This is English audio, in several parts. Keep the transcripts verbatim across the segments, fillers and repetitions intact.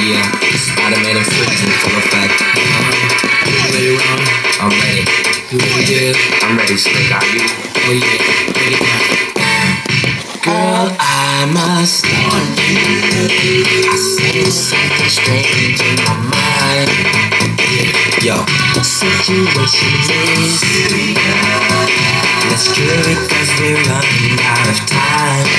Yeah, Spider-Man and freezing full effect. You ready, Ron? I'm ready. You ready, Dad? I'm ready, Slick. Are you? Oh yeah, bring it back. Girl, I must warn you, I sense something strange in my mind. Yo, situation is serious. Let's cure it cause we're running out of time.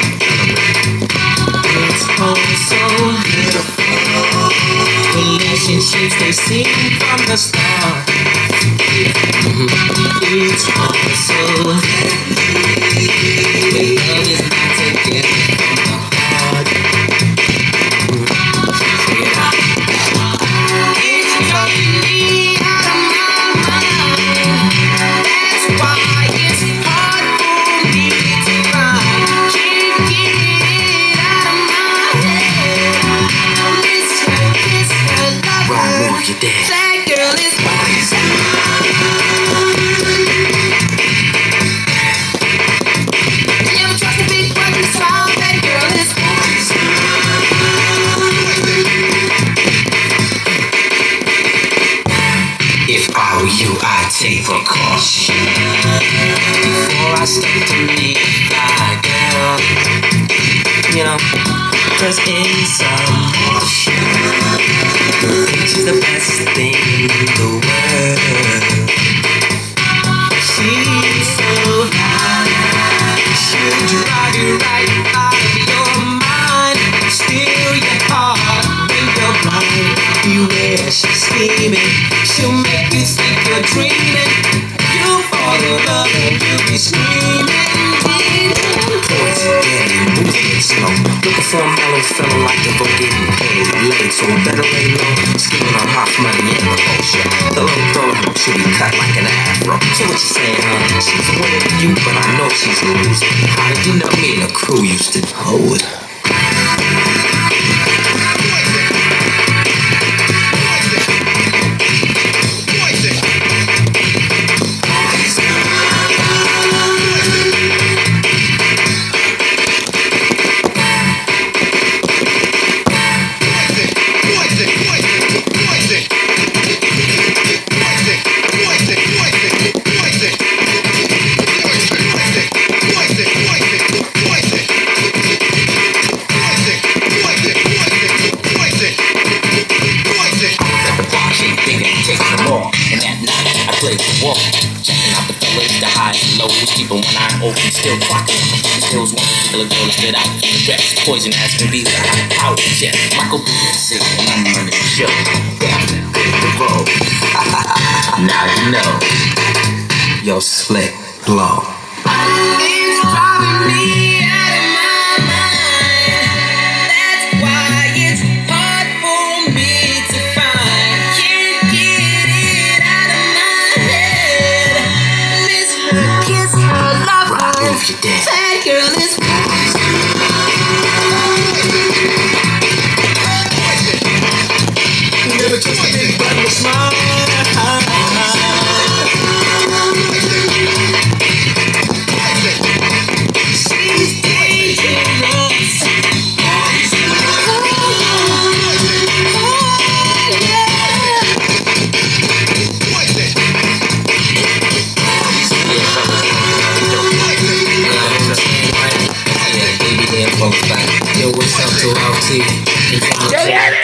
It's all so beautiful. Relationships they seem from the start. It's all so the love is not together from the heart. Check it out. It's driving me out of my mind. That's why it's hard for me to find. Can't get it out of my head. It's her, it's her lover. Wrong move, you're dead. That girl is poison. Never trust a big fucking smile. That girl is poison. If I were you, I'd take precaution before I start to meet my girl. You know, cause in some motion, she's the best thing in the world. She's so high, she'll drive you right out of your mind. Steal your heart when you're blind. Beware, she's scheming. She'll make you think you're dreaming. You'll fall in love and you'll be screaming. Poison, daddy, moving it slow. Looking for a mellow fella like the boat getting paid late. So better lay low, scheming on hot money in the whole show. The little girl should be cut like an afro. So what you saying, huh? She's a winner to you, but I know she's a loser. How did you know me and the crew used to hold it? Checking out the fellas, the highs and lows, keeping one eye open, still clocking. Stills one particular girl to spit out the dress. Poison as can be the high power jet. Michael B. and I'm running the show. Down the road. Now you know. Yo, Slick, blow. It's driving me out of my mind. That's why it's hard for me to find. Can't get it out of my head. Miss her, kiss her, love her. Move your dad. That girl is poison. You never trust a big button with smile. Yo, what's up to L T?